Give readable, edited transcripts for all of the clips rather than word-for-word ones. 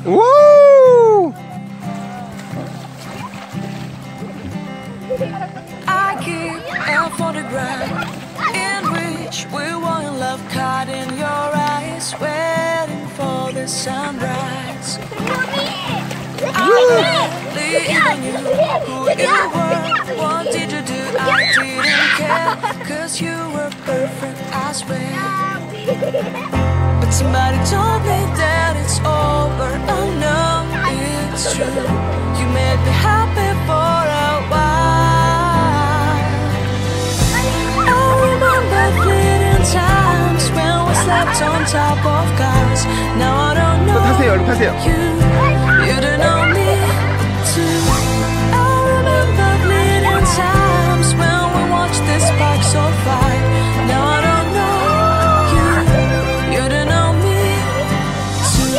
오! I keep a photograph in which we were in love, caught in your eyes, waiting for the sunrise. I barely even knew who you were. What did you do? I didn't care, 'cause you were perfect, I swear. But somebody told me that it's over. Oh no, it's true. You made me happy for a while. I remember fleeting times when we slept on top of cars. Now I don't know you don't know me too. I remember fleeting times when we watched the sparks so fire. Now I don't know you don't know me too.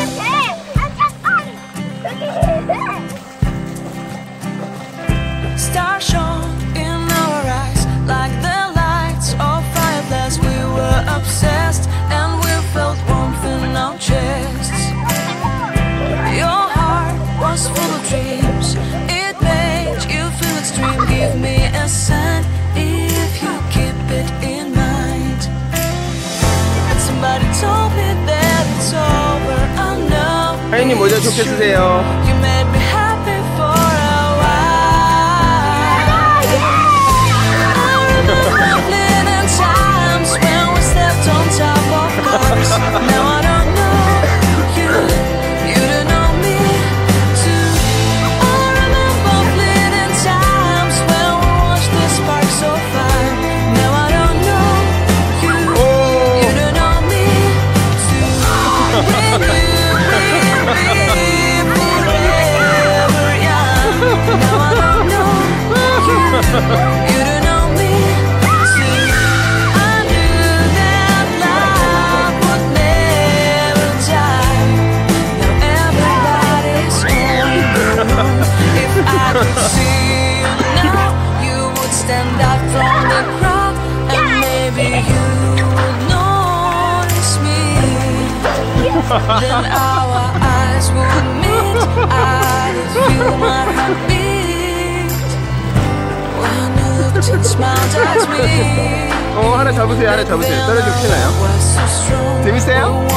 Stars shone in our eyes like the lights of fireflies. We were obsessed and we felt warmth in our chests. Your heart was full of dreams. It made you feel extreme. Give me a sign if you keep it in mind. Somebody told me that it's over. I know. 하연님 모자 좋게 쓰세요. You made me happy for a while. I remember fleeting times when we slept on top of cars. Now I don't know you don't know me too. I remember fleeting times when we watched the sparks so fire. Now I don't know you don't know me too. When you leave me forever young. Now I don't know you don't know me too. I knew that love would never die. Now everybody's on their own. If I could see you now, you would stand out from the crowd, and maybe you would notice me. Then our eyes would meet. I would feel my heart beat when you looked and smiled at me. 하나 잡으세요. 하나 잡으세요. 떨어지면 피나요? 재밌어요?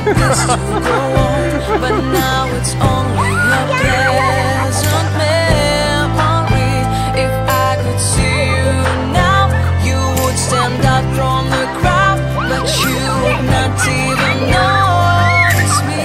But now it's only a pleasant memory. If I could see you now, you would stand out from the crowd, but you would not even notice me.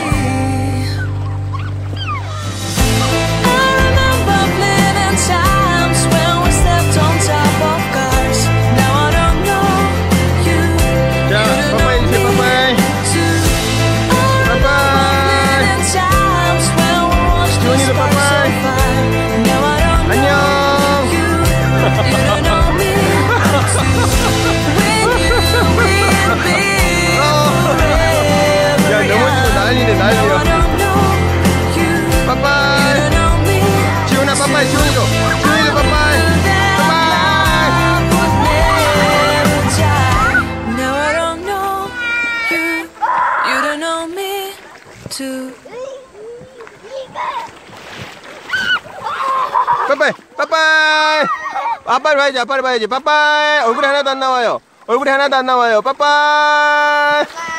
I remember fleeting times when we slept on top of cars. Now I don't know you don't know me too. I remember fleeting times when we watched the sparks so fire. Now I don't know you don't know me too. When you with me forever young. 난리네, Now I 난리야. don't know you 빠빠이. don't know me. 지훈아, 빠빠이. 지훈이도. 지훈이도 빠빠이. 빠빠이. Now I don't know you don't know me too. 빠빠이. 빠빠이. 아빠를 봐야지. 아빠를 봐야지. 빠빠이. 얼굴이 하나도 안 나와요. 얼굴이 하나도 안 나와요. 빠빠이.